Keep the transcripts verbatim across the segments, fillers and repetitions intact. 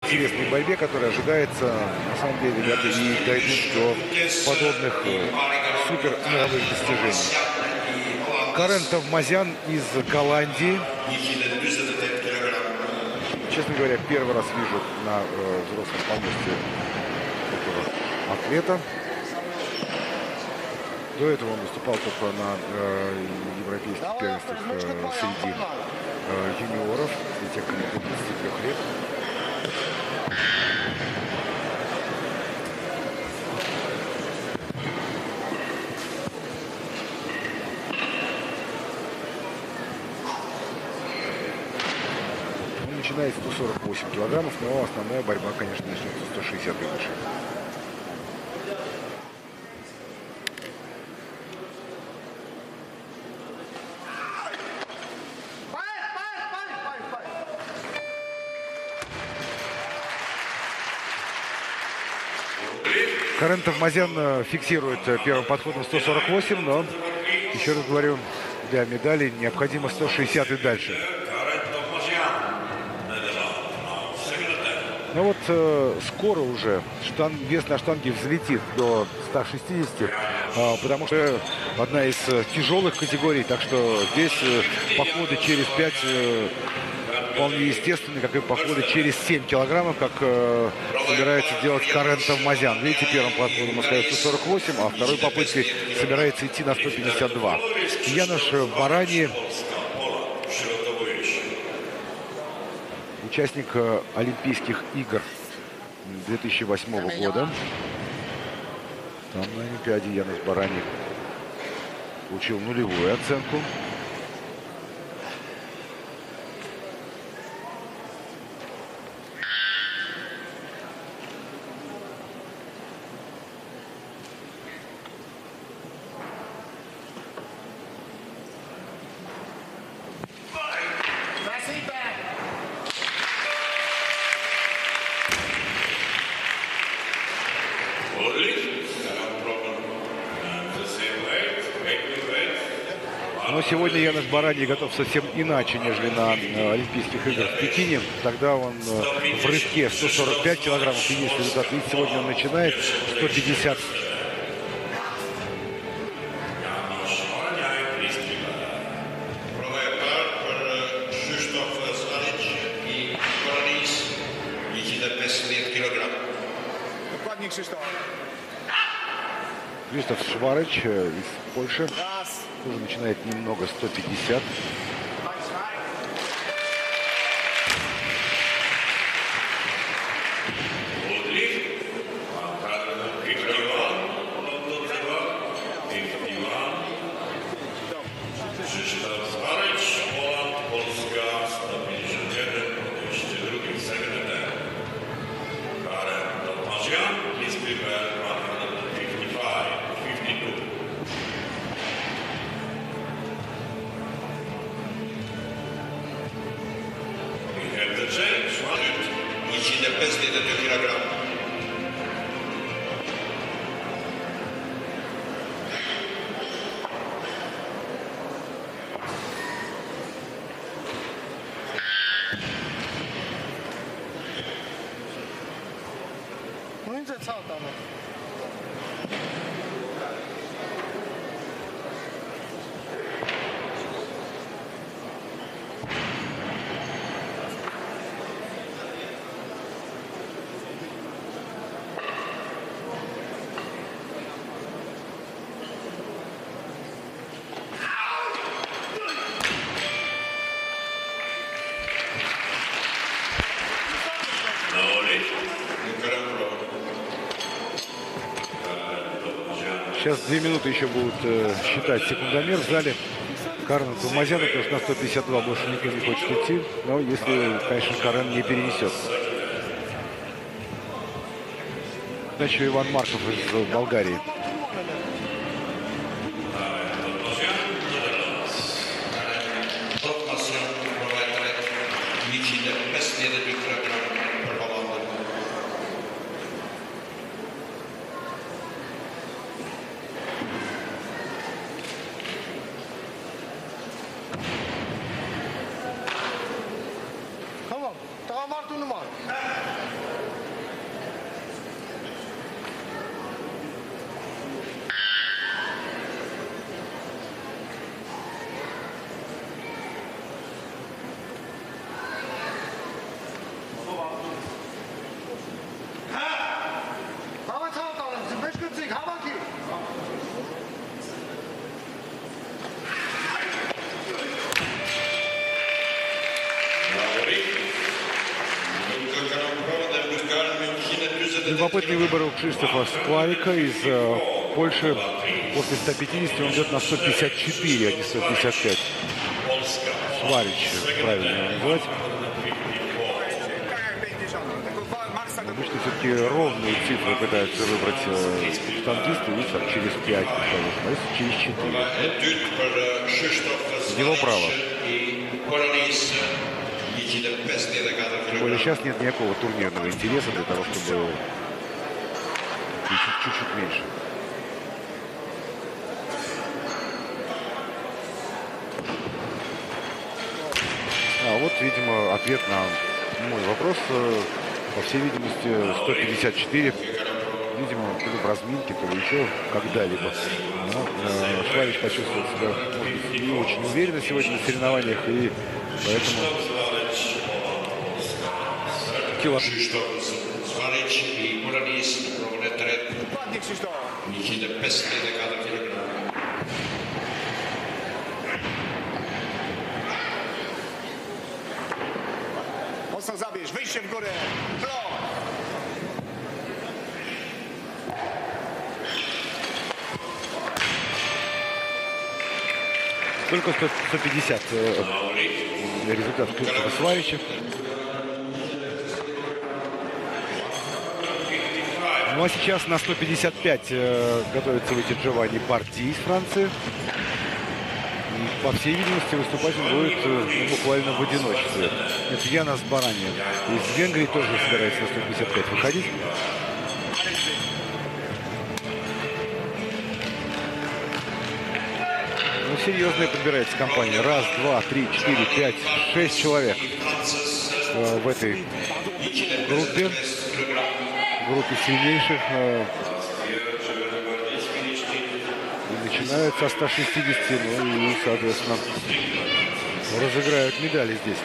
интересной борьбе, которая ожидается, на самом деле, ребята, и дойдут до подобных э, супер мировых достижений. Карен Тавмазян из Голландии. Честно говоря, первый раз вижу на э, взрослом помосте этого атлета. До этого он выступал только на э, европейских первенствах э, среди э, юниоров, и тех, кому до двадцати трёх лет. Он начинает сто сорок восемь килограммов, но основная борьба, конечно, начнется сто шестьдесят и выше. Карен Тавмазян фиксирует первым подходом сто сорок восемь, но, еще раз говорю, для медали необходимо сто шестьдесят и дальше. Но вот э, скоро уже штанг, вес на штанге взлетит до ста шестидесяти, э, потому что одна из э, тяжелых категорий, так что здесь э, походы через пять э, вполне естественные, как и походы через семь килограммов, как э, собирается делать Карен Тавмазян. Видите, первым подходом он ставит сто сорок восемь, а второй попыткой собирается идти на сто пятьдесят два. Янош Барани, участник э, Олимпийских игр две тысячи восьмого года. Там на Олимпиаде Янош Барани получил нулевую оценку. Но сегодня Янош Барани готов совсем иначе, нежели на э, Олимпийских играх в Пекине. Тогда он э, в рывке сто сорок пять килограммов, и есть результат. Видите, сегодня он начинает сто пятьдесят. Криштоф Шварич э, из Польши тоже начинает немного сто пятьдесят. Сейчас две минуты еще будут э, считать секундомер в зале. Карен Тавмазян, потому что на сто пятьдесят два больше никто не хочет идти. Но если, конечно, Карен не перенесет. Значит, Иван Марков из Болгарии. Любопытный выбор у Кшиштофа Славика из э, Польши. После ста пятидесяти он идет на сто пятьдесят четыре, а не сто пятьдесят пять. Сварич, правильно его называть. Обычно все-таки ровные цифры пытаются выбрать э, штангисты, видите, там, через пять, а если через четыре. Его право. Тем более сейчас нет никакого турнирного интереса для того, чтобы чуть-чуть меньше. А вот, видимо, ответ на мой вопрос. По всей видимости, сто пятьдесят четыре. Видимо, то ли в разминке, то ли еще когда-либо. Но э, Славич почувствовал себя, может быть, не очень уверенно сегодня на соревнованиях, и поэтому кило... Mocno zabierz, wyjście w górę. Только сто пятьдесят э, результат Кшиштофа Славича. Ну а сейчас на сто пятьдесят пять э, готовится выйти Джованни Барди из Франции. И, по всей видимости, выступать он будет э, ну, буквально в одиночестве. Это Янас Барани из Венгрии тоже собирается на сто пятьдесят пять выходить. Ну, серьезная подбирается компания. Раз, два, три, четыре, пять, шесть человек э, в этой группе. В группе сильнейших. Э, и начинают со ста шестидесяти, ну и, соответственно, разыграют медали здесь.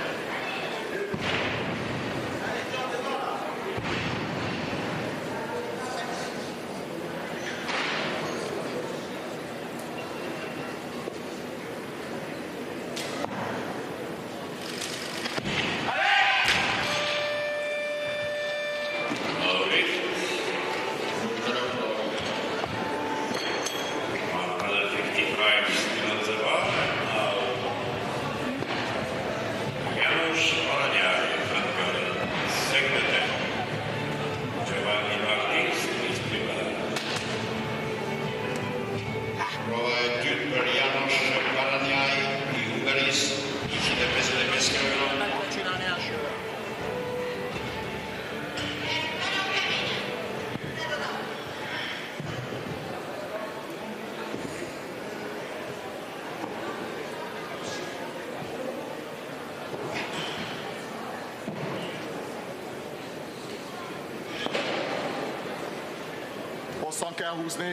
Hosszan kell húzni.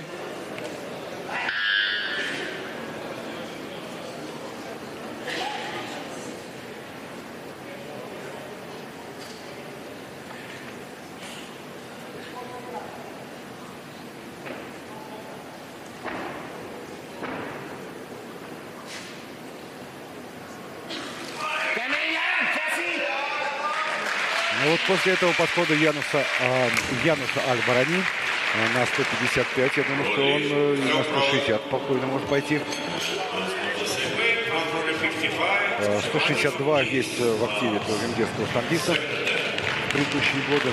Ну вот после этого подхода Януса, э, Януса Аль-Барани на сто пятьдесят пять, я думаю, что он э, на сто шестьдесят спокойно может пойти. Э, сто шестьдесят два есть в активе венгерского штангиста в предыдущие годы.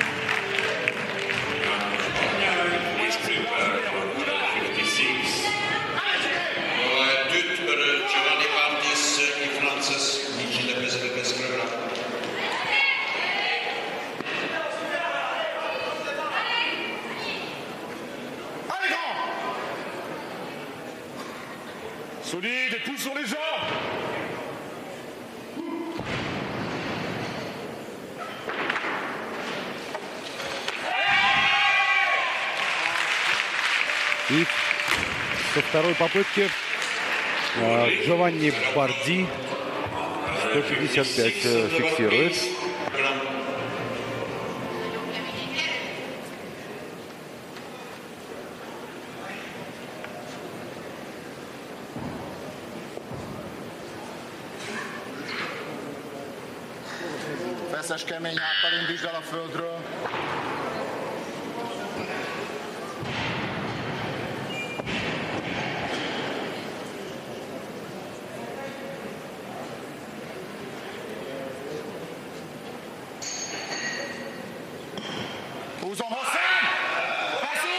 Solide, pousse sur les jambes. И со второй попытки э, Джованни Барди сто пятьдесят пять э, фиксирует. Feszes, kemény háppal indítsd el a földről. Húzom hosszán! Veszi!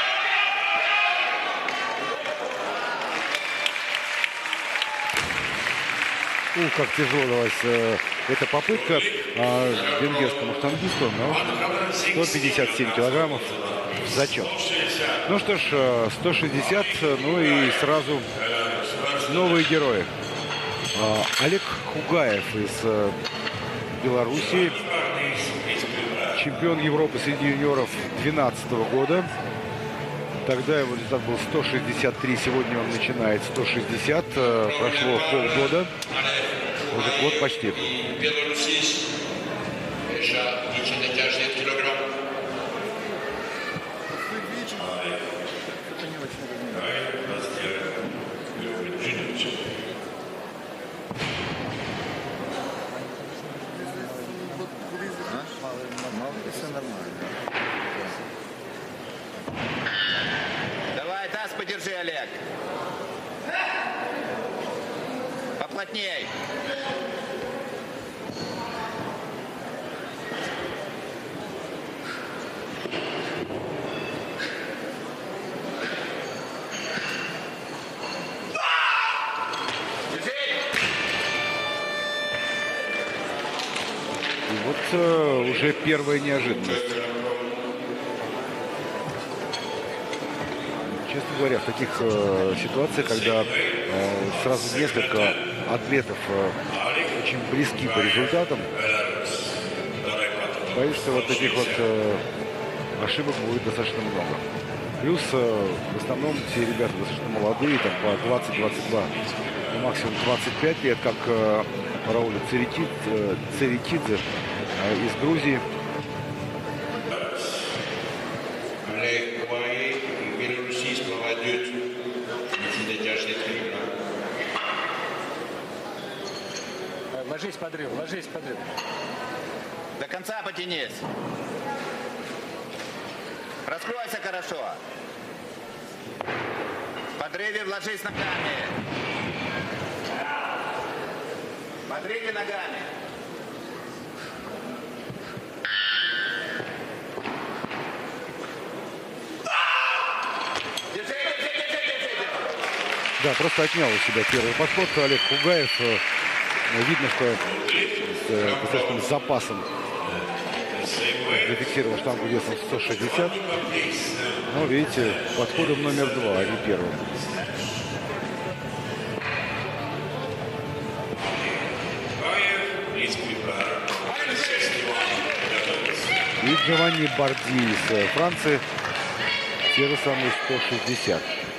У, как тяжелилась э, эта попытка э, венгерскому штангисту, но сто пятьдесят семь килограммов зачет. Ну что ж, э, сто шестьдесят, ну и сразу новые герои. Э, Олег Хугаев из э, Белоруссии, чемпион Европы среди юниоров две тысячи двенадцатого года. Тогда его результат был сто шестьдесят три, сегодня он начинает сто шестьдесят, э, прошло полгода, уже год почти. Давай, таз подержи, Олег. Поплотней. И вот э, уже первая неожиданность. Честно говоря, в таких э, ситуациях, когда э, сразу несколько атлетов э, очень близки по результатам, боюсь, что вот таких вот э, ошибок будет достаточно много. Плюс э, в основном все ребята достаточно молодые, там по двадцать-двадцать два, ну, максимум двадцать пять лет, как э, Рауль Церетидзе, э, Церетидзе э, из Грузии. Ложись подрыв, ложись подрыв. До конца потянись. Раскройся хорошо. В подрыве вложись ногами. В подрыве ногами. Держи, держи, держи, держи, держи. Да, просто отнял у себя первый подход Олег Хугаев. Видно, что с э, достаточным запасом зафиксировал штангу весом сто шестьдесят. Но, видите, подходом номер два, а не первым. И Джованни Барди из Франции. Те же самые сто шестьдесят.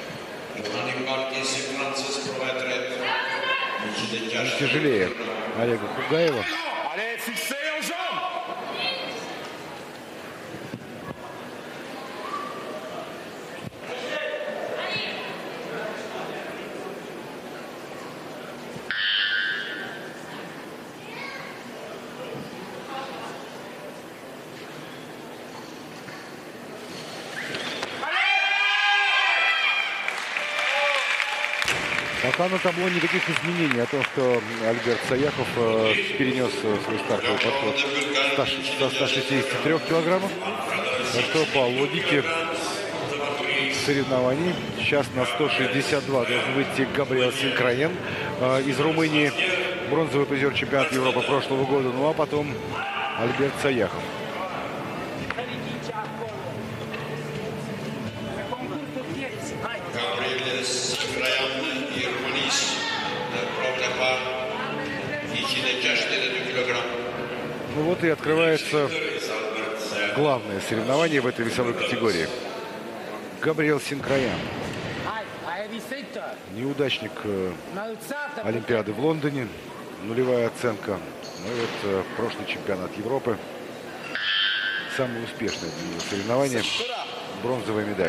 Не тяжелее Олега Хугаева. Allez, fixé aux jambes! Пока на табло никаких изменений о том, что Альберт Саяхов э, перенес э, свой стартовый подход со ста шестидесяти трёх килограммов. Так что по логике соревнований сейчас на сто шестьдесят два должен выйти Габриэл Синкраен э, из Румынии, бронзовый призер чемпионата Европы прошлого года. Ну а потом Альберт Саяхов. Ну вот и открывается главное соревнование в этой весовой категории. Габриэл Синкраен. Неудачник э, Олимпиады в Лондоне. Нулевая оценка. Ну и вот э, прошлый чемпионат Европы. Самое успешное для него соревнование. Бронзовая медаль.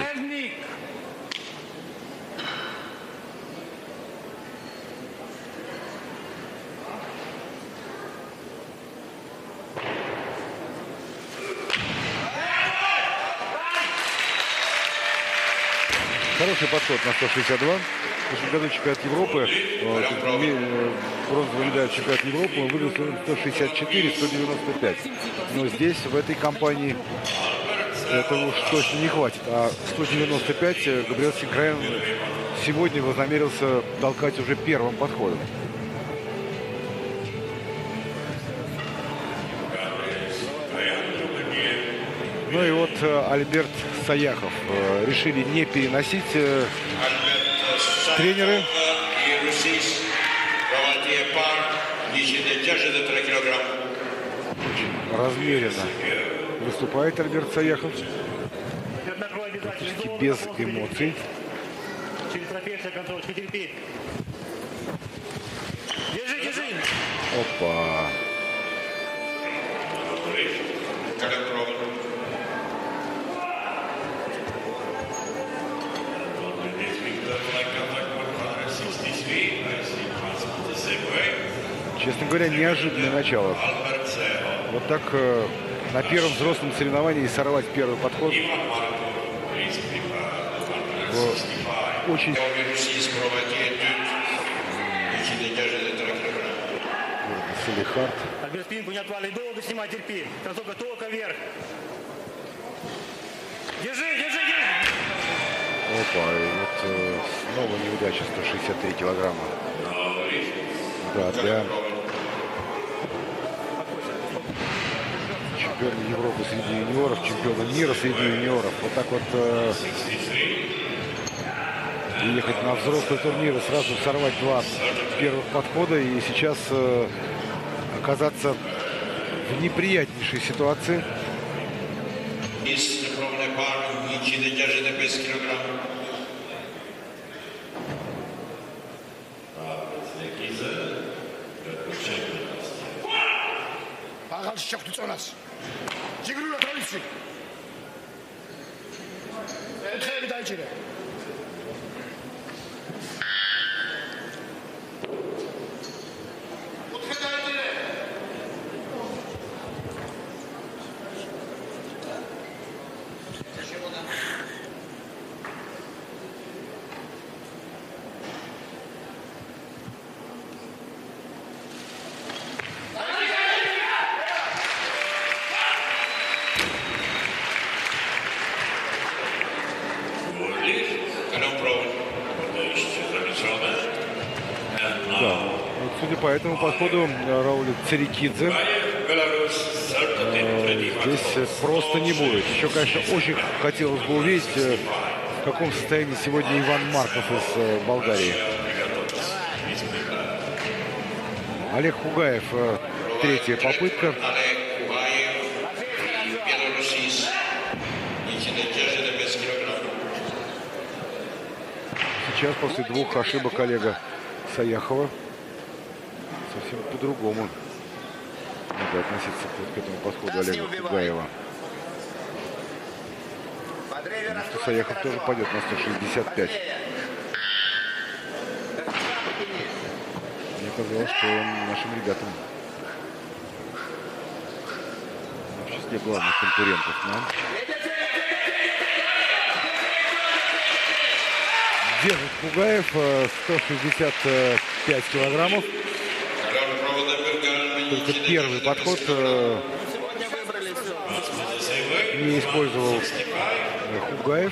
Хороший подход на сто шестьдесят два. В прошлом году чемпионат Европы, э, бронзовая медаль чемпионата Европы, он выиграл сто шестьдесят четыре — сто девяносто пять. Но здесь, в этой компании, этого уж точно не хватит. А сто девяносто пять Габриэл Синкраен сегодня вознамерился толкать уже первым подходом. Ну и вот Альберт Саяхов решили не переносить тренеры. Очень размеренно выступает Альберт Саяхов. Практически без эмоций. Держи, держи. Опа. Честно говоря, неожиданное начало. Вот так э, на первом взрослом соревновании сорвать первый подход. В очень... Салихард. Альберт, спинку не отвали, долго снимай, терпи. Кроссовка только вверх. Держи, держи, держи. Опа, и вот э, снова неудача, сто шестьдесят три килограмма. Да, для чемпиона Европы среди юниоров, чемпиона мира среди юниоров. Вот так вот э, ехать на взрослые турниры, сразу сорвать два первых подхода и сейчас э, оказаться в неприятнейшей ситуации. Აღარ წონას. ჯიგრულა თავისი. ერთხელი დაიჭირე. ოთხე დაიჭირე. Судя по этому подходу Рауля Церекидзе э, здесь просто не будет. Еще, конечно, очень хотелось бы увидеть, э, в каком состоянии сегодня Иван Марков из э, Болгарии. Олег Хугаев, э, третья попытка. Сейчас после двух ошибок Олега Саяхова совсем по-другому надо относиться к этому подходу Олега Хугаева. Потому что Саяхов тоже пойдет на сто шестьдесят пять. Мне казалось, что он нашим ребятам в числе главных конкурентов. Но... держит Хугаев сто шестьдесят пять килограммов. Только первый подход э, не использовал Хугаев.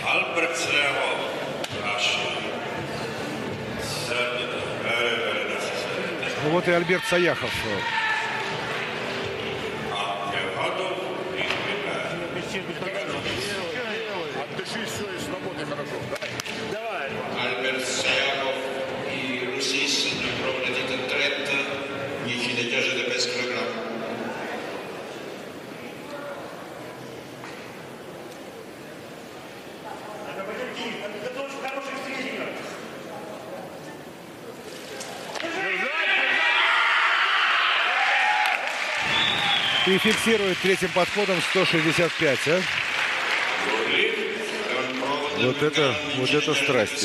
Ну вот и Альберт Саяхов. Альберт Саяхов и Русис проводят этот тренд, не держит без килограмм. И фиксирует третьим подходом сто шестьдесят пять, а? Вот это, вот это страсти.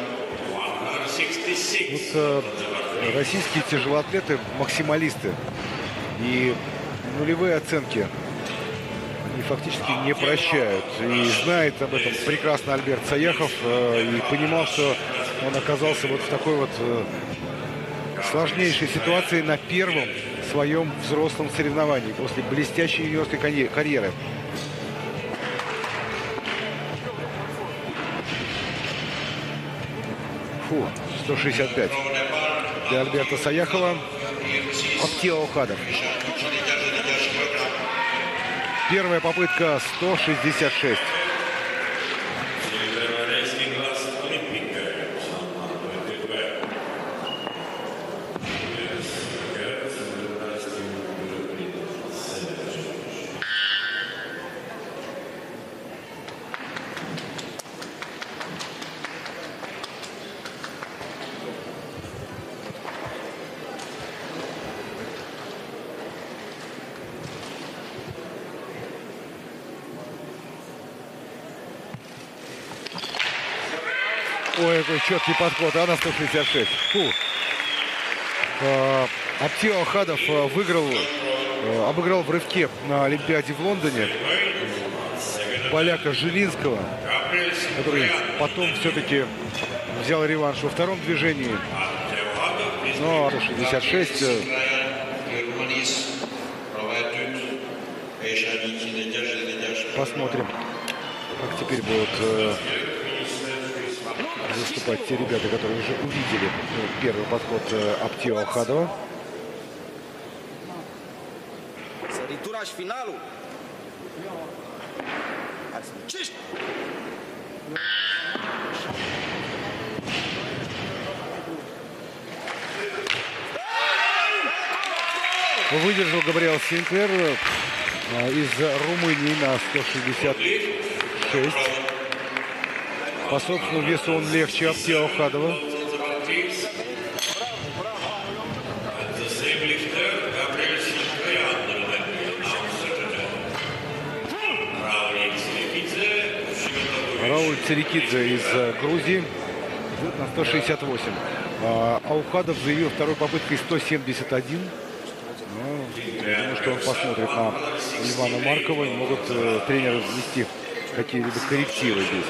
Вот, э, российские тяжелоатлеты максималисты. И нулевые оценки они фактически не прощают. И знает об этом прекрасно Альберт Саяхов. Э, и понимал, что он оказался вот в такой вот э, сложнейшей ситуации на первом своем взрослом соревновании после блестящей юниорской карьеры. Фу, сто шестьдесят пять. Для Альберта Саяхова. Аптио Аухадов. Первая попытка сто шестьдесят шесть. Ой, какой четкий подход, а на сто шестьдесят шесть. Фу. Аптио Аухадов выиграл, обыграл в рывке на Олимпиаде в Лондоне поляка Жилинского, который потом все-таки взял реванш во втором движении. Но сто шестьдесят шесть. Посмотрим, как теперь будут выступать те ребята, которые уже увидели первый подход Аптио Аухадова. Выдержал Габриэл Синклер из Румынии на сто шестьдесят шесть. По собственному весу он легче Аптио Аухадова. Рауль Цирикидзе из Грузии на сто шестьдесят восемь. Аухадов заявил второй попыткой сто семьдесят один. Но я думаю, что он посмотрит на Ивана Маркова. И могут э, тренеры внести какие-либо коррективы здесь.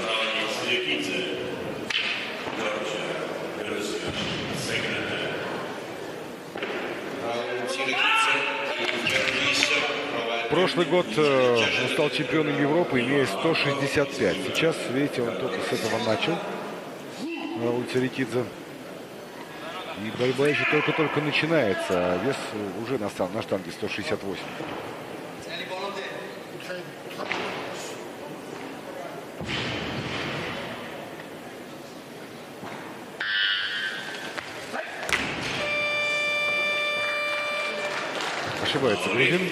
Прошлый год э, он стал чемпионом Европы, имея сто шестьдесят пять. Сейчас, видите, он только с этого начал. Рауль Цирикидзе. И борьба еще только-только начинается, а вес уже на, на штанге сто шестьдесят восемь. Ошибается грузин.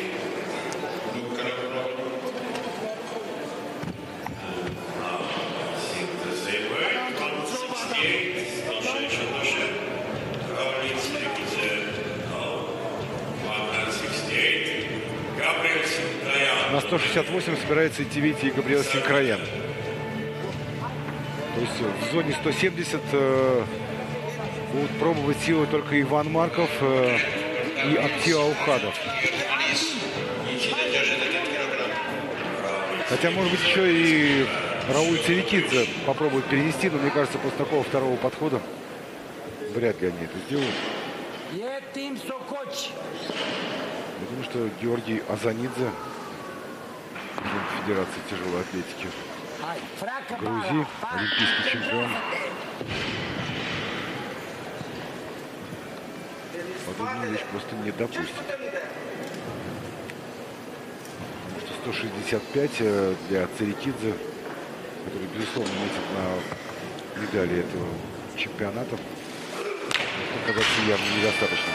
На сто шестьдесят восемь собирается идти, видите, и Габриэл Синкраян. То есть в зоне сто семьдесят э, будут пробовать силы только Иван Марков э, и Аптио Аухадов. Хотя, может быть, еще и Рауль Цирикидзе попробует перенести, но мне кажется, после такого второго подхода вряд ли они это сделают. Я думаю, что Георгий Азанидзе, Федерации тяжелой атлетики Грузии, олимпийский чемпион. Подобную вещь просто не допустит. Потому что сто шестьдесят пять для Цирикидзе, который, безусловно, метит на медали этого чемпионата, оказаться явно недостаточно.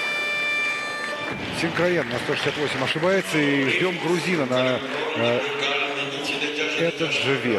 Синкраян на сто шестьдесят восемь ошибается, и ждем грузина на э, этот же вес.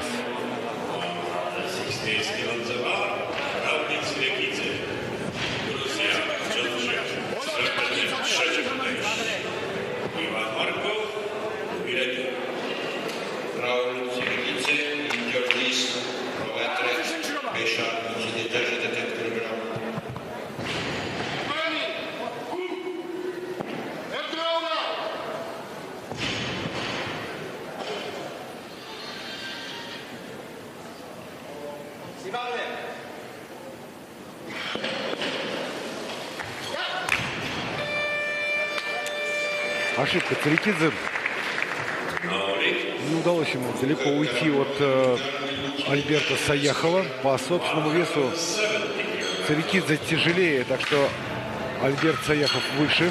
Ошибка Цирикидзе. Не удалось ему далеко уйти от э, Альберта Саяхова. По собственному весу Царикидзе тяжелее, так что Альберт Саяхов выше.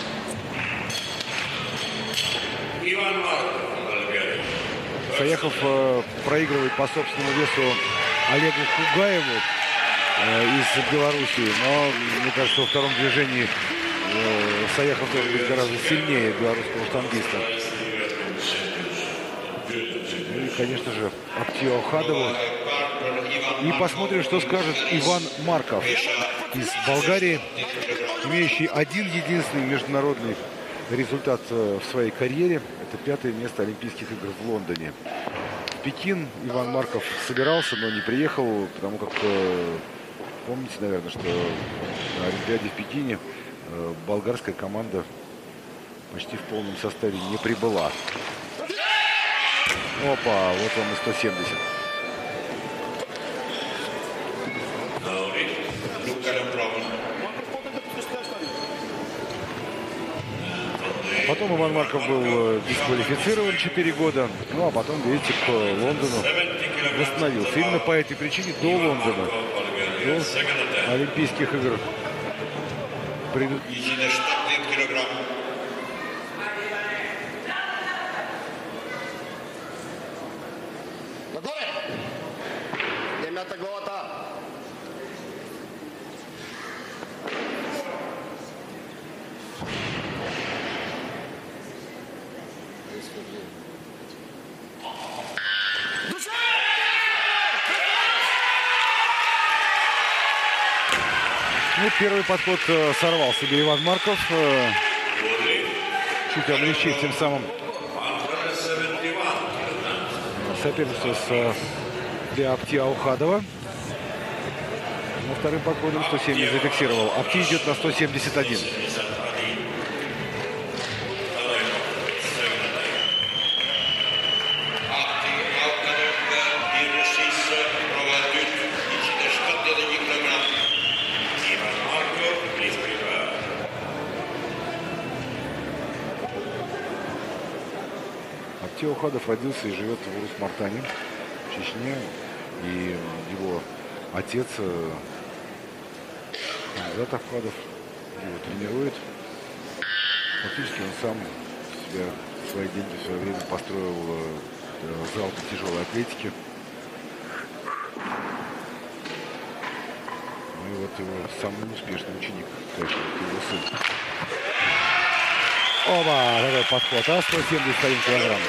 Саяхов э, проигрывает по собственному весу Олегу Хугаеву э, из Белоруссии. Но, мне кажется, во втором движении э, Саяхов должен быть гораздо сильнее белорусского штангиста. Ну и, конечно же, Аптио Аухадову. И посмотрим, что скажет Иван Марков из Болгарии, имеющий один единственный международный результат в своей карьере. Это пятое место Олимпийских игр в Лондоне. В Пекин Иван Марков собирался, но не приехал, потому как, помните, наверное, что на Олимпиаде в Пекине болгарская команда почти в полном составе не прибыла. Опа, вот он и сто семьдесят. Потом Иван Марков был дисквалифицирован четыре года. Ну, а потом, видите, к Лондону восстановился. Именно по этой причине до Лондона, до Олимпийских игр. Пред... Ну, первый подход э, сорвал себе Иван Марков. Э, чуть облегчив тем самым соперничество с э, для Аптио Аухадова. Но вторым подходом сто семьдесят зафиксировал. Апти идет на сто семьдесят один. Аптио Аухадов родился и живет в Урус-Мартане, в Чечне. И его отец Хамзат Аухадов его тренирует. Фактически он сам себя, свои деньги в свое время построил зал по тяжелой атлетике. Ну и вот его самый успешный ученик, конечно, его сын. Оба, такой подход, а сто семьдесят один килограмм.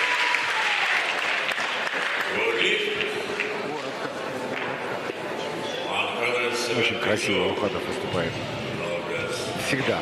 Очень красиво Аухадов выступает. Всегда.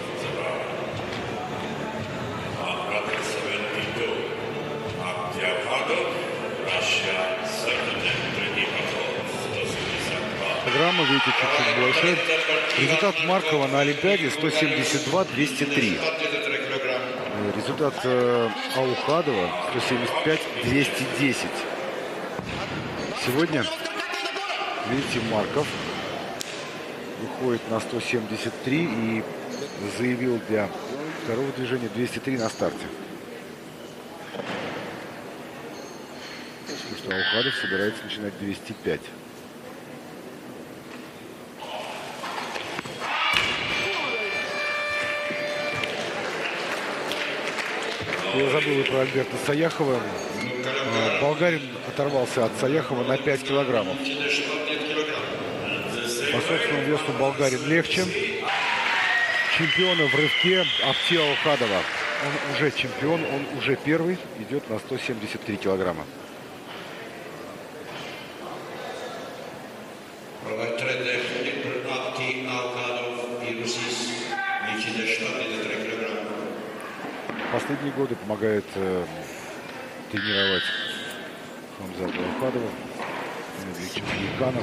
Программа, видите, чуть-чуть больше. Результат Маркова на Олимпиаде сто семьдесят два двести три. Результат э, Аухадова сто семьдесят пять двести десять. Сегодня, видите, Марков выходит на сто семьдесят три и заявил для второго движения двести три на старте. Потому что Аухадов собирается начинать двести пять. Я забыл и про Альберта Саяхова. Болгарин оторвался от Саяхова на пять килограммов. По собственному весу болгарин легче. Чемпиона в рывке Аптио Аухадова. Он уже чемпион, он уже первый. Идет на сто семьдесят три килограмма. Последние годы помогает э, тренировать Хамзата Аухадова, Дмитрий Чемпионов.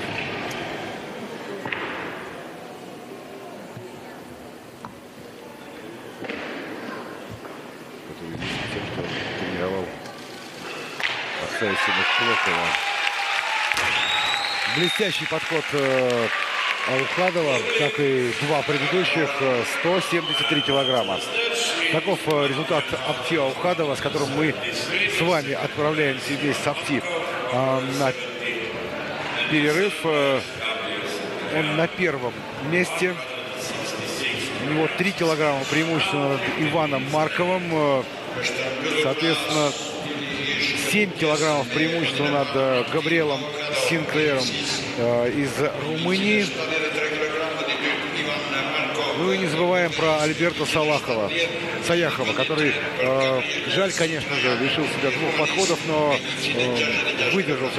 Который известен тем, что тренировал отца Исина Чулокова. Блестящий подход э, Аухадова, как и два предыдущих, сто семьдесят три килограмма. Таков результат Апти Аухадова, с которым мы с вами отправляемся здесь с Апти на перерыв. Он на первом месте. У него три килограмма преимущества над Иваном Марковым. Соответственно, семь килограммов преимущества над Габриэлом Синклером из Румынии. Ну и не забываем про Альберто Салахова, Саяхова, который, э, жаль, конечно же, лишил себя двух подходов, но э, выдержался.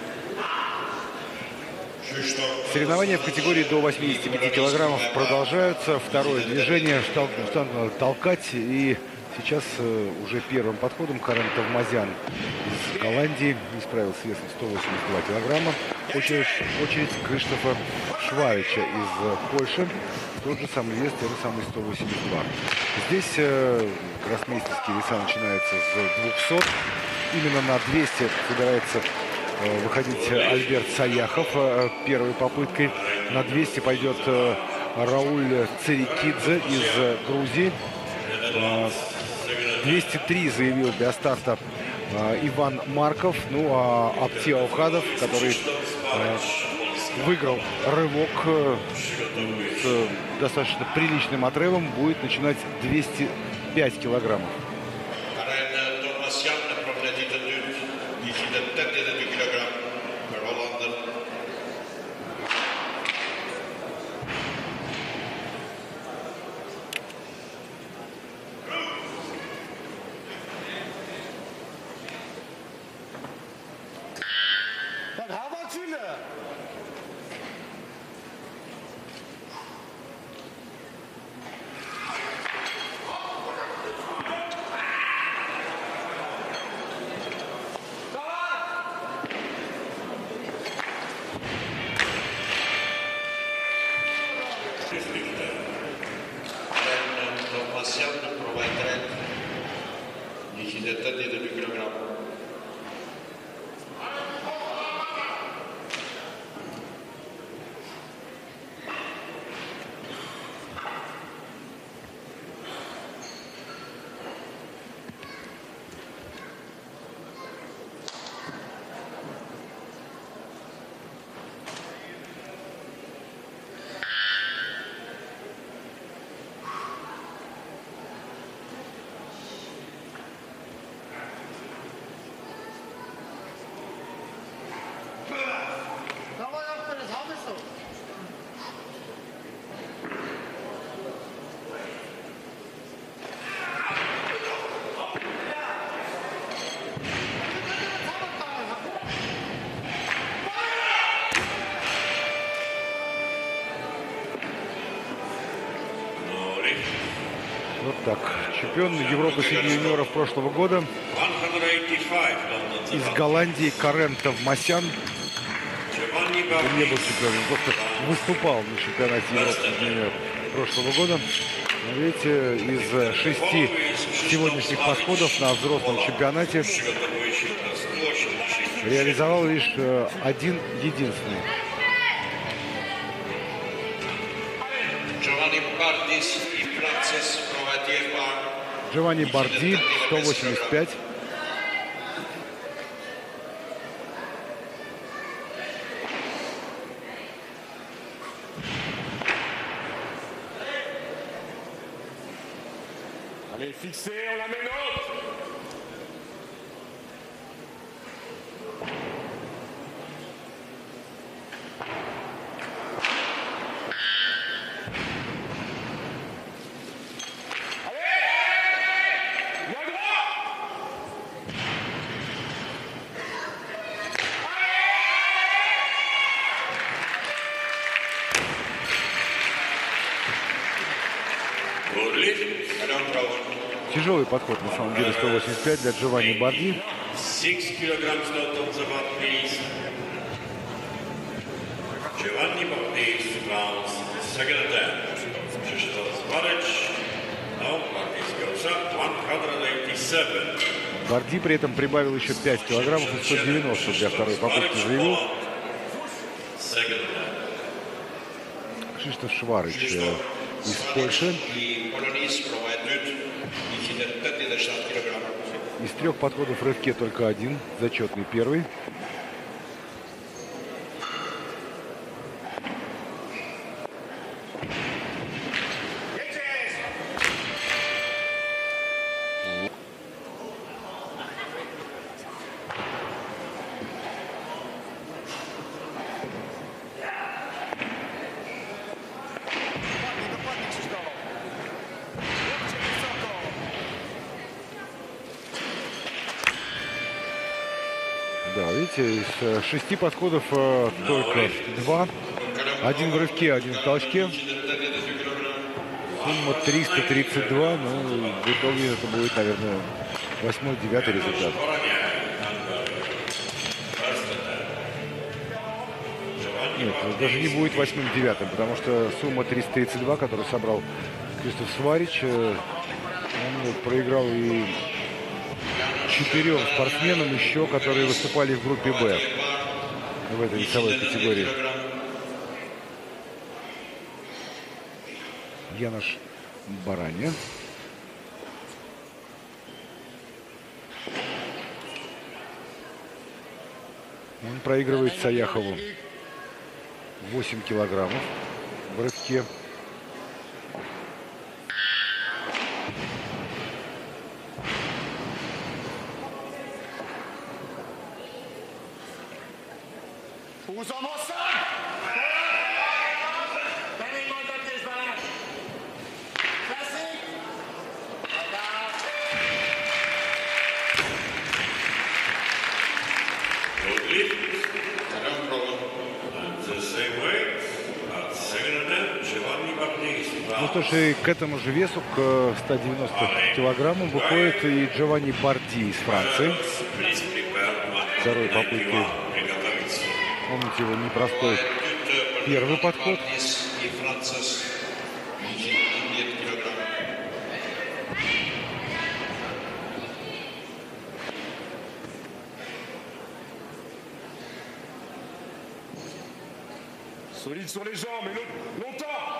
Соревнования в категории до восьмидесяти пяти килограммов продолжаются. Второе движение, штанг, штангу надо толкать. И сейчас э, уже первым подходом Карен Тавмазян из Голландии не справился с весом сто восемьдесят два килограмма. Очередь, очередь Криштофа Шварича из Польши. Тот же самый вес, те же самые сто восемьдесят два. Здесь э, гроссмейстерские веса начинаются с двухсот. Именно на двести собирается э, выходить Альберт Саяхов э, первой попыткой. На двести пойдет э, Рауль Церикидзе из э, Грузии. Э, двести три заявил для старта э, Иван Марков. Ну а Апти Аухадов, который э, выиграл рывок э, с достаточно приличным отрывом, будет начинать двести пять килограммов. Вот так. Чемпион Европы среди юниоров прошлого года из Голландии Карен Тавмазян. Он не был чемпионом, просто выступал на чемпионате Европы среди юниоров прошлого года. Но видите, из шести сегодняшних подходов на взрослом чемпионате реализовал лишь один единственный. Джованни Барди, сто восемьдесят пять. Allez, fixé, on la met haute. Тяжелый подход, на самом деле, сто восемьдесят пять для Джованни Барди. Барди при этом прибавил еще пять килограммов и сто девяносто для второй попытки заявил. Криштоф Шварич из Польши. Из трех подходов в рывке только один, зачетный первый. Да, видите, из шести подходов э, только два. Один в рывке, один в толчке. Сумма триста тридцать два. Ну, в итоге это будет, наверное, восьмой-девятый результат. Нет, даже не будет восьмым-девятым, потому что сумма триста тридцать два, которую собрал Кристоф Сварич, э, он проиграл и четырем спортсменам еще, которые выступали в группе Б в этой весовой категории. Янош Бараня. Он проигрывает Саяхову восемь килограммов в рывке. Ну что ж, и к этому же весу, к ста девяноста килограммам, выходит и Джованни Барди из Франции. Второй попытки. Помните его непростой первый подход. Solide sur les jambes, mais longtemps.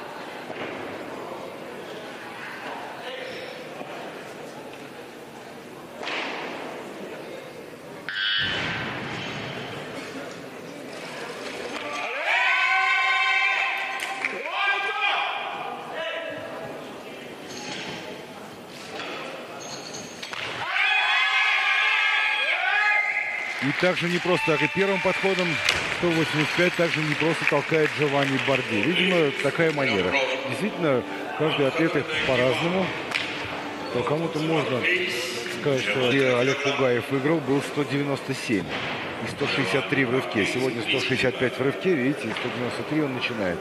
И также не просто, так и первым подходом сто восемьдесят пять также не просто толкает Джованни Барди. Видимо, такая манера. Действительно, каждый атлет их по-разному. То кому-то можно сказать, что Олег Хугаев выиграл, был сто девяносто семь и сто шестьдесят три в рывке. Сегодня сто шестьдесят пять в рывке, видите, сто девяносто три он начинает.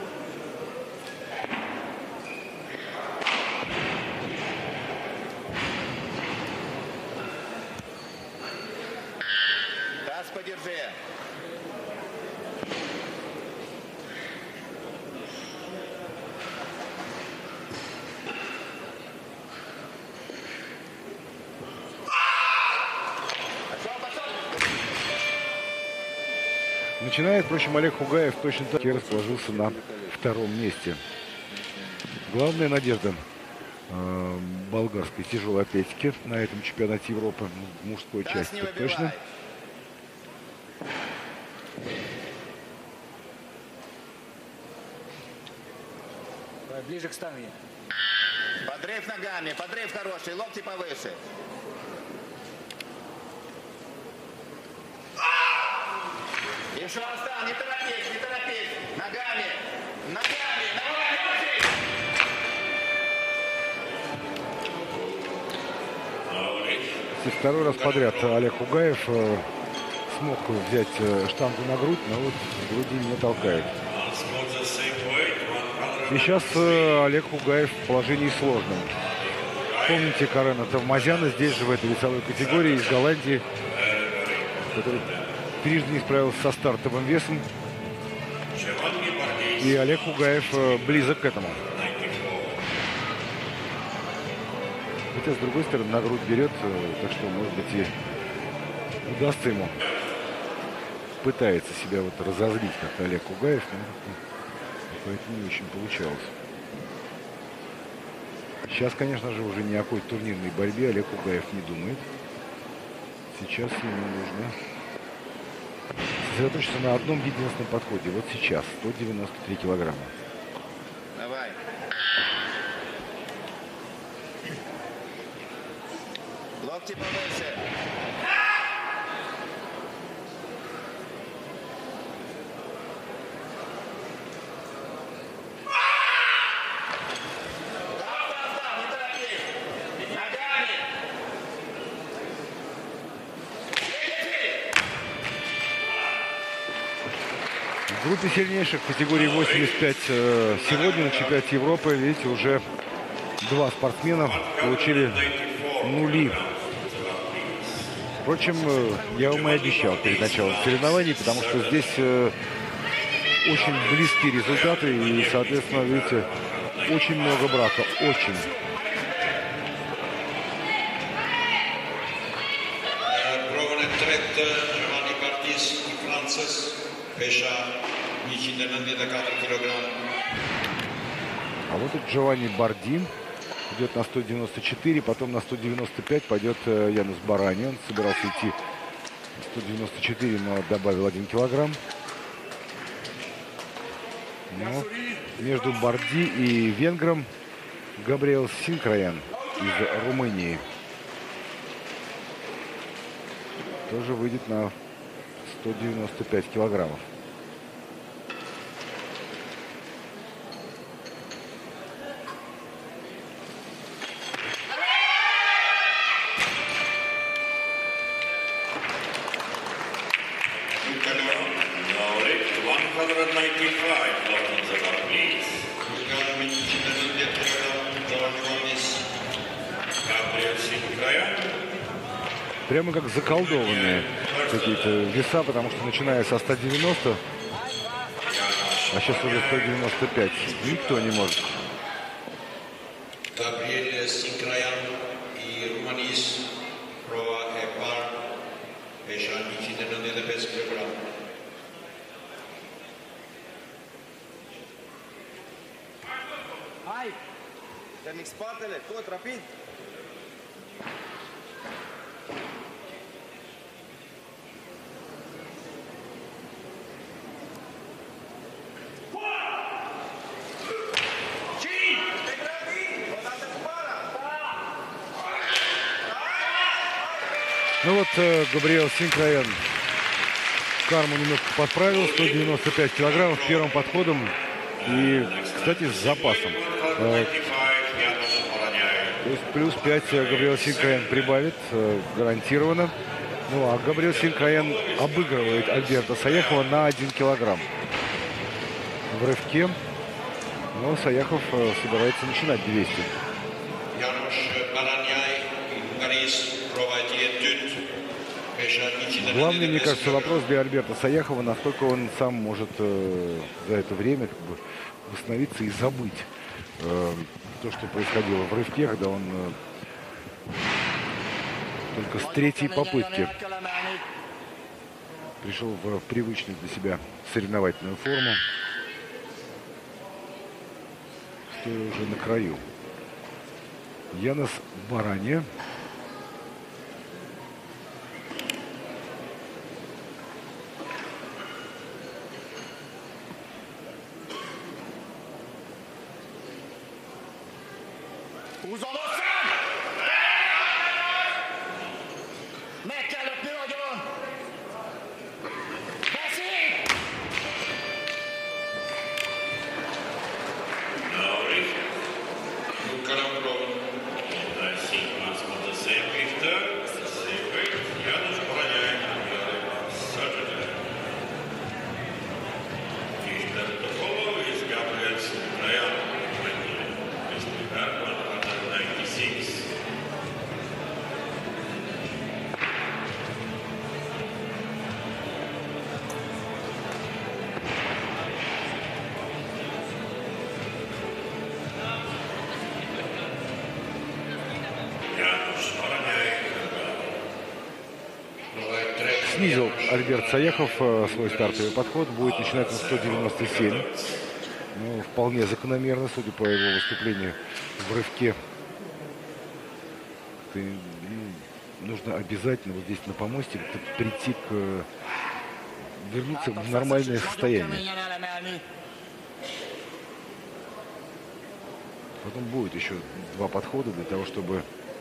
Начинает, впрочем, Олег Хугаев точно так и расположился на втором месте. Главная надежда э, болгарской тяжелой атлетики на этом чемпионате Европы в мужской части точно. Ближе к штанге. Подрыв ногами, подрыв хороший, локти повыше. Еще осталось, не торопись, не торопись. Ногами, ногами, ногами, ногами. Второй раз подряд Олег Хугаев э, смог взять э, штангу на грудь, но вот груди не толкает. И сейчас э, Олег Хугаев в положении сложном. Помните Карена Тавмазяна здесь же в этой весовой категории из Голландии, который трижды не справился со стартовым весом. И Олег Хугаев э, близок к этому. Хотя, с другой стороны, на грудь берет, э, так что, может быть, и удастся ему. Пытается себя вот разозлить как-то Олег Хугаев, но это не очень получалось. Сейчас, конечно же, уже ни о какой турнирной борьбе Олег Угаев не думает. Сейчас ему нужно сосредоточиться на одном единственном подходе. Вот сейчас сто девяносто три килограмма. Давай. Локти повыше. В группе сильнейших в категории восемьдесят пять э, сегодня на чемпионате Европы, видите, уже два спортсмена получили нули. Впрочем, э, я вам и обещал перед началом соревнований, потому что здесь э, очень близкие результаты и, соответственно, видите, очень много брака, очень. А вот и Джованни Барди идет на сто девяносто четыре, потом на сто девяносто пять пойдет Янус Барани. Он собирался идти сто девяносто четыре, но добавил один килограмм. Но между Барди и венгром Габриэл Синкраян из Румынии тоже выйдет на сто девяносто пять килограммов. Прямо как заколдованные какие-то веса, потому что начиная со ста девяноста, а сейчас уже сто девяносто пять, никто не может. Gabriel Sinclayan и Romanis prova e par pesano cinquanta pes kilogram. Hai! Termic spatele, tot rapid. Ну вот э, Габриэл Синкраян карму немножко подправил, сто девяносто пять килограммов первым подходом и, кстати, с запасом. Э, то есть плюс пять Габриэл Синкраян прибавит э, гарантированно. Ну а Габриэл Синкраян обыгрывает Альберто Саяхова на один килограмм в рывке. Но Саяхов э, собирается начинать двести. Главный, мне кажется, вопрос для Альберто Саяхова, насколько он сам может э, за это время как бы восстановиться и забыть э, то, что происходило в рывке, когда он э, только с третьей попытки пришел в привычную для себя соревновательную форму, стоя уже на краю. Янус Барани. Uzanırsan! Meg kell lökni nagyon! Beszél! Снизил Альберт Саяхов свой стартовый подход, будет начинать на сто девяносто семь. Ну, вполне закономерно, судя по его выступлению в рывке что ну, нужно обязательно вот здесь на помосте прийти к... вернуться в нормальное состояние. Потом будет еще два подхода для того, чтобы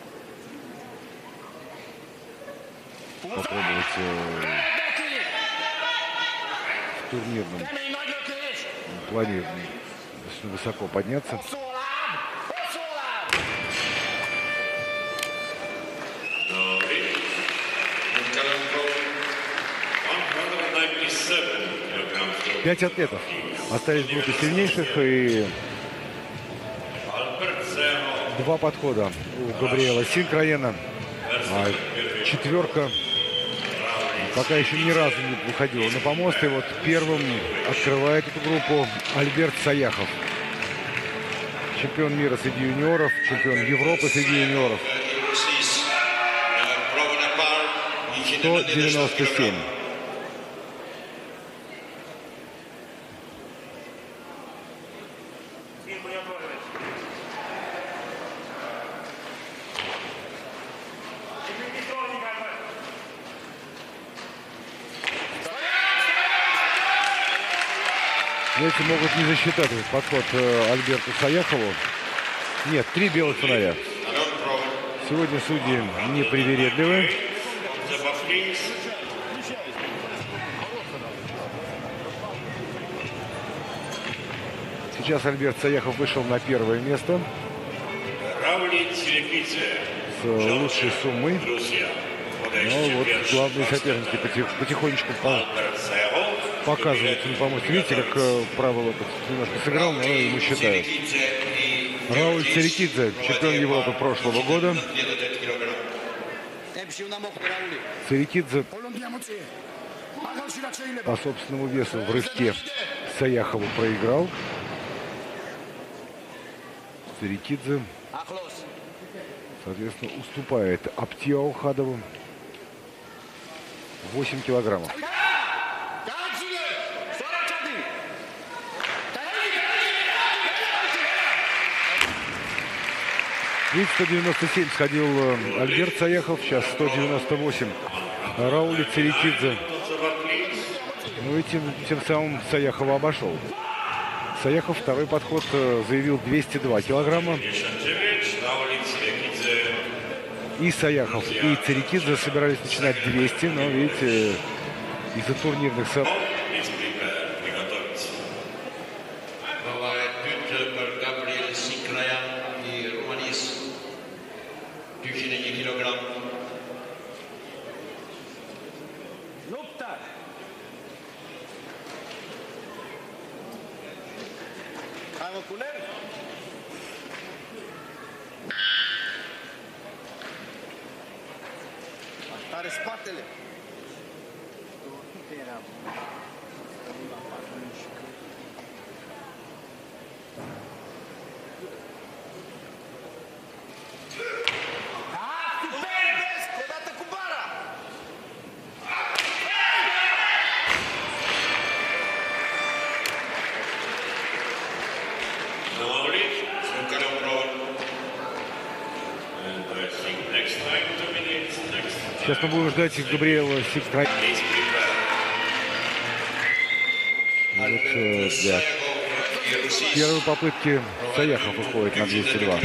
попробовать э, в турнирном плане высоко подняться. Пять атлетов остались в группе сильнейших, и два подхода у Габриэла Синкраена. А четверка пока еще ни разу не выходила на помост. И вот первым открывает эту группу Альберт Саяхов. Чемпион мира среди юниоров, чемпион Европы среди юниоров. сто девяносто семь. Эти могут не засчитать этот подход Альберту Саяхову. Нет, три белых фонаря. Сегодня судьи непривередливы. Сейчас Альберт Саяхов вышел на первое место с лучшей суммой. Но вот главные соперники потихонечку показывают на помощь. Видите, как правило немножко сыграл, но ему считают. Рауль Церекидзе, чемпион Европы прошлого года. Церекидзе по собственному весу в рывке Саяхову проиграл. Церекидзе, соответственно, уступает Аптиау Хадову восемь килограммов. Видите, сто девяносто семь сходил Альберт Саяхов, сейчас сто девяносто восемь Рауль Церекидзе. Ну и тем, тем самым Саяхова обошел. Саяхов второй подход заявил двести два килограмма. И Саяхов, и Церекидзе собирались начинать двести, но, видите, из-за турнирных событий. Сейчас мы будем ждать Габриэла Синкраена. Вот, э, да. Первые попытки Саяхов выходит на двести два.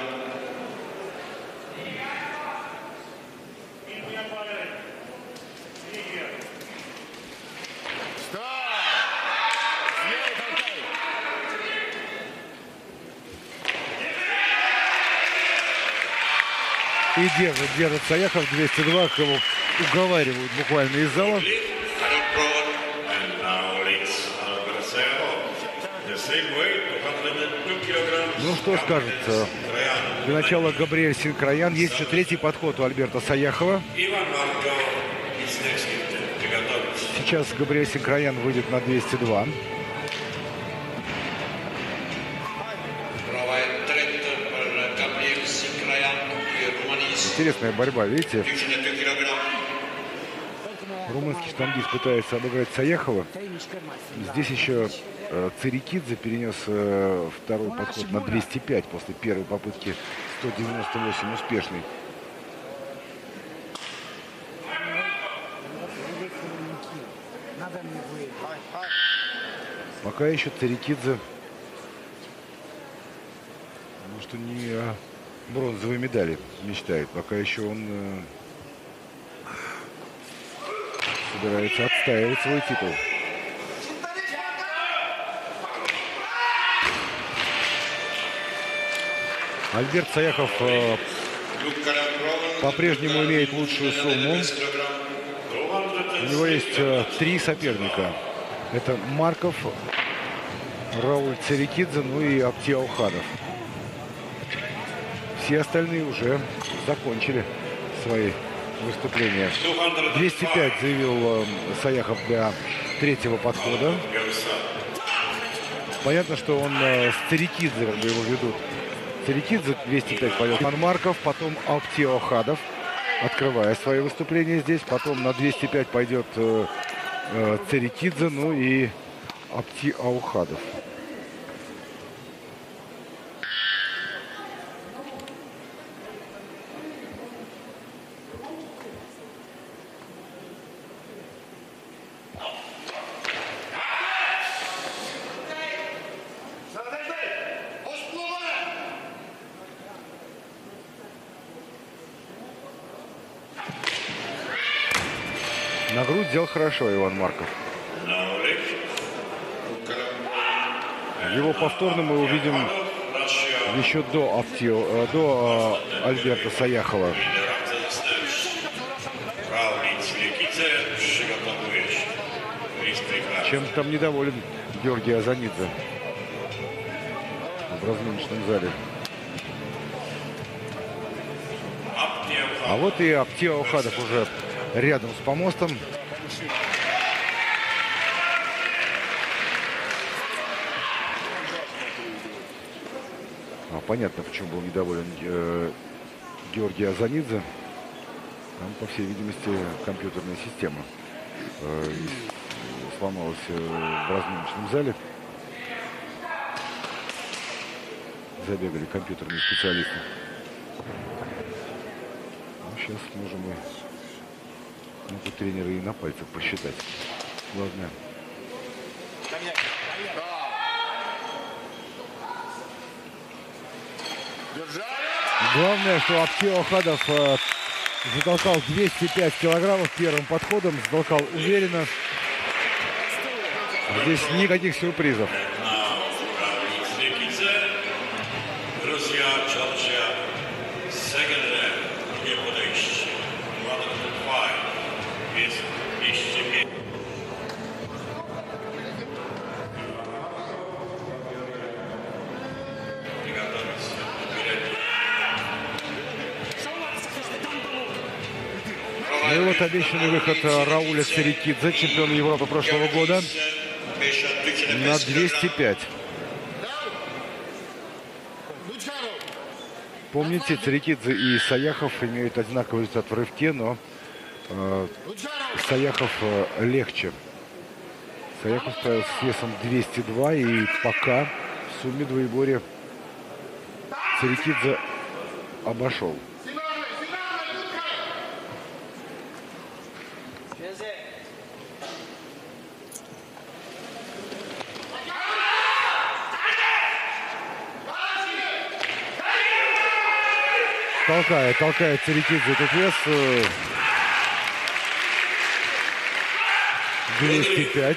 И держит, держит Саяхов двести два, кого уговаривают буквально из зала. Ну что скажет для начала Габриэль Синкраен. Есть еще третий подход у Альберта Саяхова. Сейчас Габриэль Синкраен выйдет на двести два. Интересная борьба, видите? Румынский штангист пытается обыграть Саяхова. Здесь еще э, Церекидзе перенес э, второй подход на двести пять после первой попытки сто девяносто восемь успешный. Пока еще Церикидзе, может, не о бронзовой медали мечтает. Пока еще он э, собирается отстаивать свой титул. Альберт Саяхов э, по-прежнему имеет лучшую сумму. У него есть э, три соперника. Это Марков, Рауль Церикидзе, ну и Апти Аухадов. Все остальные уже закончили свои выступления. двести пять заявил э, Саяхов для третьего подхода. Понятно, что он э, с Церикидзе, как бы его ведут. Церикидзе двести пять пойдет. Иван Марков, потом Апти Аухадов, открывая свои выступления здесь. Потом на двести пять пойдет э, э, Церикидзе, ну и Апти Аухадов. На грудь взял хорошо Иван Марков. Его повторно мы увидим еще до, Апти, до э, Альберта Саяхова. Чем там недоволен Георгий Азанидзе в разминочном зале. А вот и Апти Аухадов уже рядом с помостом. А, понятно, почему был недоволен э, Георгий Азанидзе. Там, по всей видимости, компьютерная система э, сломалась э, в разминочном зале. Забегали компьютерные специалисты. Ну, сейчас можем мы ну, тут тренеры и на пальцах посчитать. Главное. Главное, что Апти Аухадов э, затолкал двести пять килограммов первым подходом, затолкал уверенно. Здесь никаких сюрпризов. Ну и вот обещанный выход Рауля Церикидзе, чемпиона Европы прошлого года, на двести пять. Помните, Церикидзе и Саяхов имеют одинаковый результат в рывке, но э, Саяхов э, легче. Саяхов справился с весом двести два, и пока в сумме двоеборья Церикидзе обошел. Толкает, толкает Церикидзе этот вес. двести пять.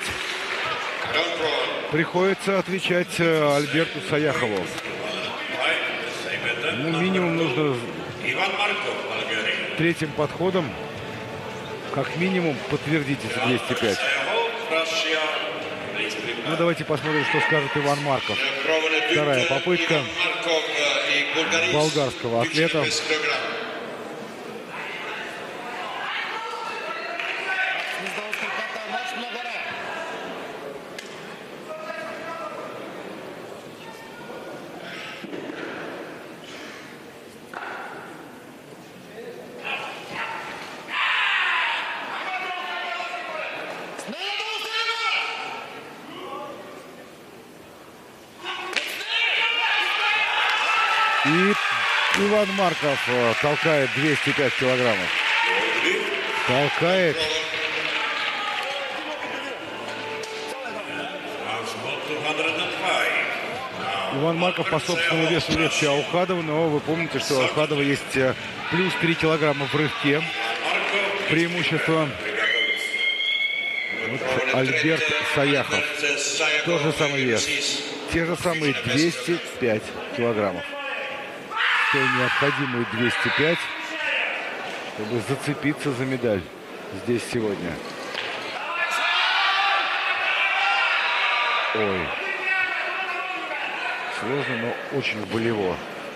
Приходится отвечать Альберту Саяхову. Ну, минимум нужно третьим подходом, как минимум, подтвердить эти двести пять. Ну, давайте посмотрим, что скажет Иван Марков. Вторая попытка болгарского атлета. И Иван Марков толкает двести пять килограммов. Толкает. Иван Марков по собственному весу легче Аухадова, но вы помните, что у Аухадова есть плюс три килограмма в рывке. Преимущество. Вот Альберт Саяхов. Тот же самый вес. Те же самые двести пять килограммов. Что необходимые двести пять, чтобы зацепиться за медаль здесь сегодня. Ой. Сложно, но очень болево.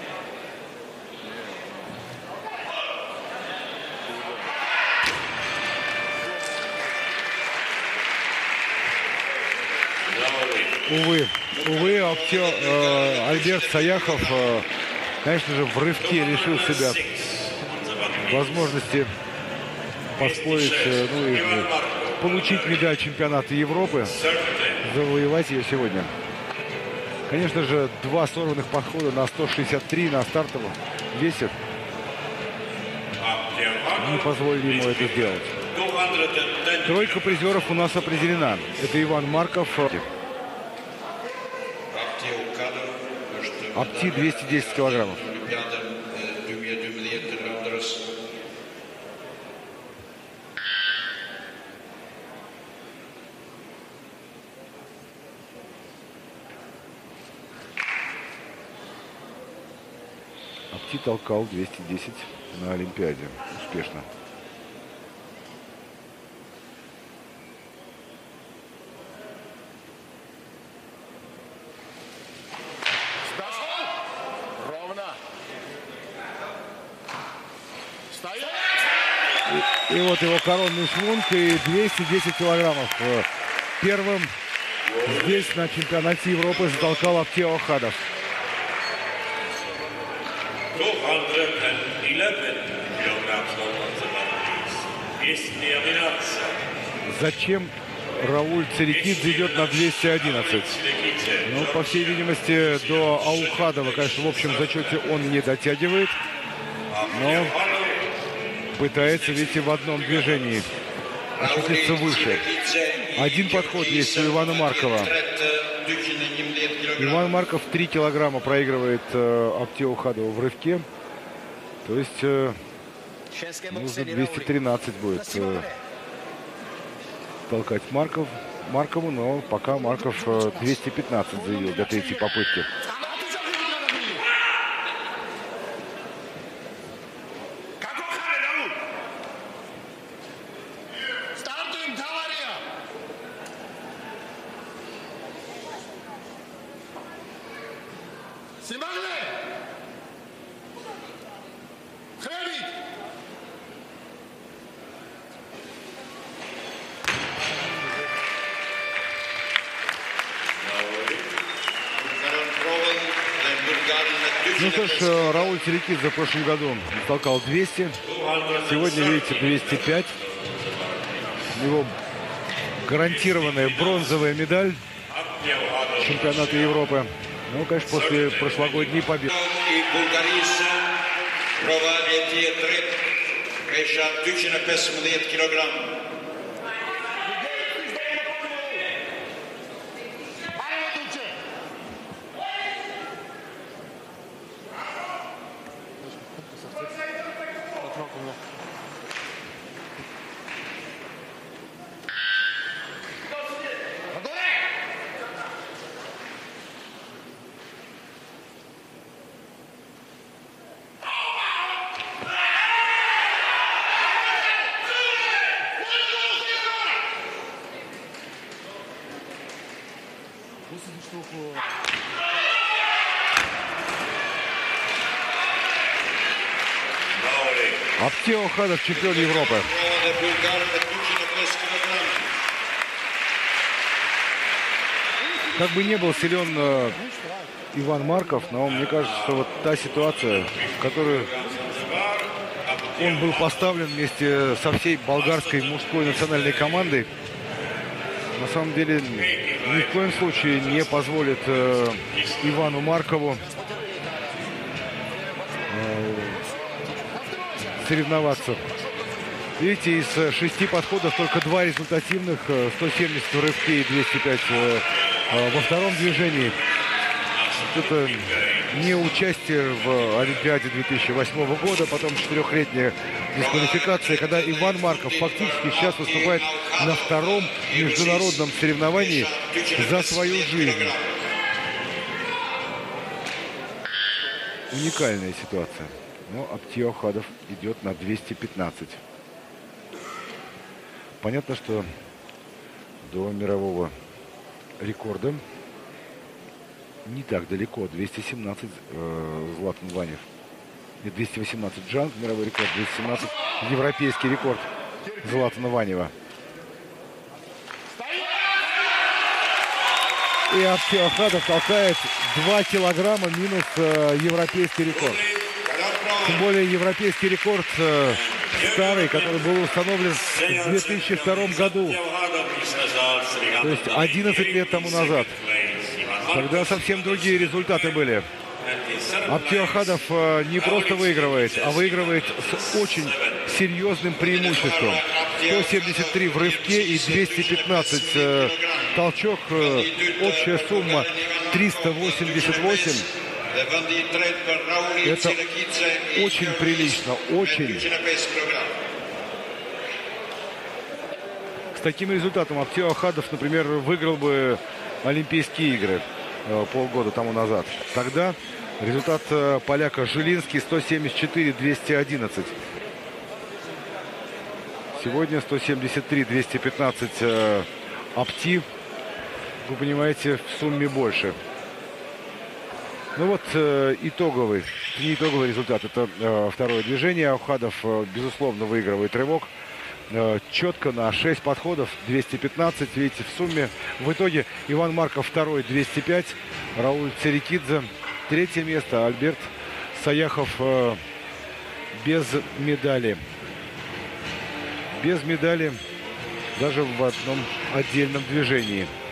Увы, увы, актер, э, Альберт Саяхов, э, конечно же, в рывке лишил себя возможности поспорить, э, ну и э, получить медаль чемпионата Европы, завоевать ее сегодня. Конечно же, два сорванных подхода на сто шестьдесят три на стартовом весе не позволили ему это сделать. Тройка призеров у нас определена. Это Иван Марков. Апти двести десять килограммов. Апти толкал двести десять на Олимпиаде успешно. И вот его коронный швунг и двести десять килограммов. Первым здесь на чемпионате Европы затолкал Апти Аухадов. Зачем Рауль Цирикидзе идет на двести одиннадцать? Ну, по всей видимости, до Аухадова, конечно, в общем зачете он не дотягивает. Но пытается, видите, в одном движении очутиться выше. Один подход есть у Ивана Маркова. Иван Марков три килограмма проигрывает э, Апти Аухадову в рывке. То есть э, нужно двести тринадцать будет э, толкать Марков, Маркову, но пока Марков э, двести пятнадцать заявил для третьей попытки. Ну что ж, Рауль Цирикидзе в прошлом году толкал двести. Сегодня, видите, двести пять. У него гарантированная бронзовая медаль чемпионата Европы. Ну, конечно, после прошлогодней победы. Апти Аухадов, чемпион Европы. Как бы не был силен э, Иван Марков, но мне кажется, что вот та ситуация, в которую он был поставлен вместе со всей болгарской мужской национальной командой, на самом деле ни в коем случае не позволит э, Ивану Маркову э, соревноваться. Видите, из шести подходов только два результативных, сто семьдесят в рывке и двести пять во втором движении. Это не участие в Олимпиаде две тысячи восьмого года, потом четырехлетняя дисквалификация, когда Иван Марков фактически сейчас выступает на втором международном соревновании за свою жизнь. Уникальная ситуация. Но Аптия Охадов идет на двести пятнадцать. Понятно, что до мирового рекорда не так далеко. двести семнадцать э, Златан Ванев. И двести восемнадцать Джанг, мировой рекорд. двести семнадцать европейский рекорд Златана Ванева. И Аптия Охадов толкает два килограмма минус э, европейский рекорд. Тем более европейский рекорд э, старый, который был установлен в две тысячи втором году. То есть одиннадцать лет тому назад. Тогда совсем другие результаты были. Аптия Охадов э, не просто выигрывает, а выигрывает с очень серьезным преимуществом. сто семьдесят три в рывке и двести пятнадцать э, толчок. Э, общая сумма триста восемьдесят восемь. Это очень прилично, очень. С таким результатом Аптия Охадов, например, выиграл бы Олимпийские игры э, полгода тому назад. Тогда результат э, поляка Жилинский сто семьдесят четыре двести одиннадцать. Сегодня сто семьдесят три двести пятнадцать э, Апти. Вы понимаете, в сумме больше. Ну вот э, итоговый, не итоговый результат. Это э, второе движение. Охадов, э, безусловно, выигрывает рывок. Э, четко на шесть подходов. двести пятнадцать. Видите, в сумме. В итоге Иван Марков второй, двести пять. Рауль Церекидзе третье место. Альберт Саяхов э, без медали. Без медали даже в одном отдельном движении.